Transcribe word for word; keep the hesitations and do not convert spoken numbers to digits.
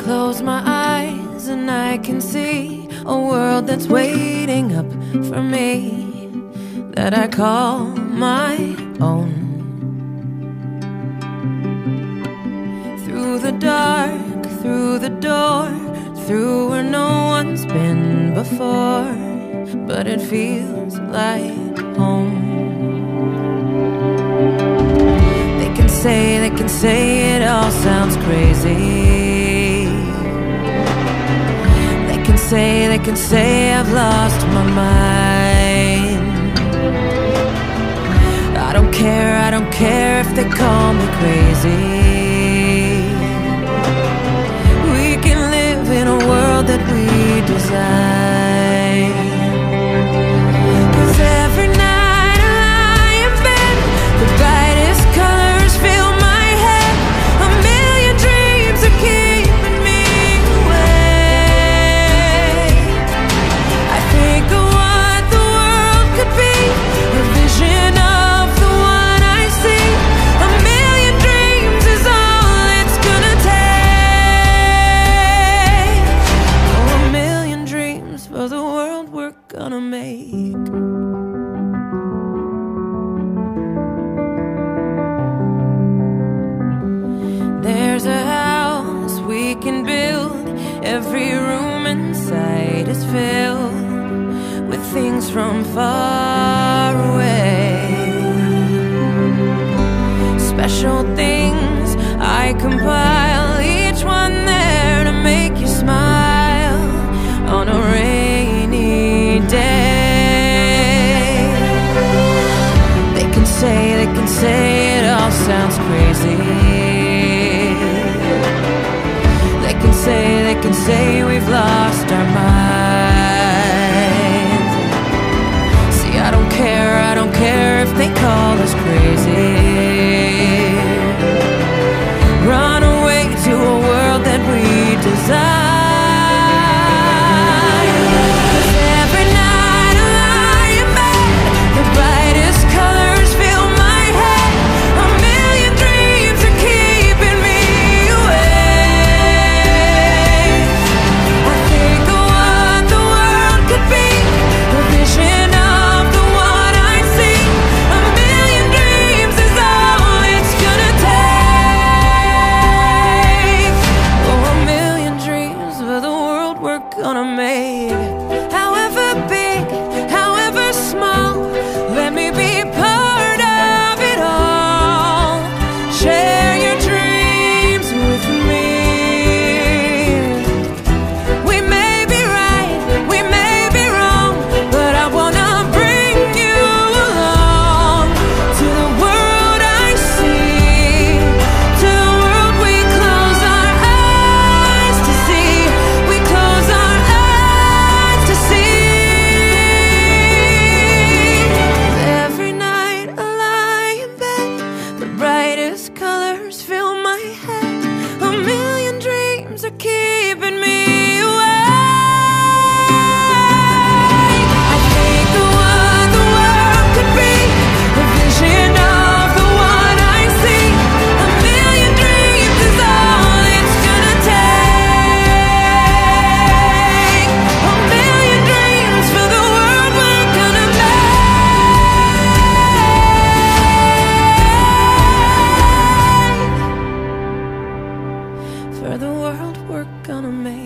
close my eyes and I can see a world that's waiting up for me, that I call my own. Through the dark, through the door, through where no one's been before, but it feels like home. They can say, they can say it all sounds crazy. They can say, they can say I've lost my mind. I don't care, I don't care if they call me crazy. We can live in a world that we design. 'Cause every night I lie in bed, the brightest colors fill my head. A million dreams are keeping me awake. I think of what the world could be, a vision of the one I see. A million dreams is all it's gonna take. Oh, a million dreams for the world we're gonna make. There's a house we can build, every room inside is filled with things from far away. Special things I compile, each one there to make you smile on a rainy day. They can say, they can say it all sounds crazy. They can say, they can say we've lost our minds. See, I don't care, I don't care if they call us crazy. Run away to a world that we design. Gonna make, however big, however small, let me be part of it all. Share your dreams with me. We may be right, we may be wrong, but I wanna bring you along to the world I see, to the world we close our eyes to see. We close our colors fill my head. A million dreams are keeping me awake. I think of what the world could be, a vision of the one I see. A million dreams is all it's gonna take. A million dreams for the world we're gonna make. For the world we're gonna make.